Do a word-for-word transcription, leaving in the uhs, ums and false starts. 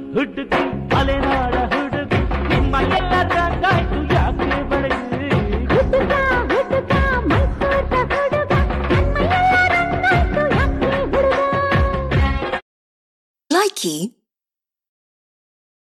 ಹುಡುಗಿ ಮಲೆನಾಡ ಹುಡುಗಿ ನಿಮ್ಮನ್ನೆಲ್ಲ ರಂಗಾಯ್ತು ಯಾಕೆ ಬಳೆಯುವೆ ಹುಡುಗ ಹುಡುಗ ಮೈಸೂರ್ದ ಹುಡುಗ ನನ್ಮೆಲ್ಲ ರಂಗಾಯ್ತು ಯಾಕೆ ಹುಡುಗ Likey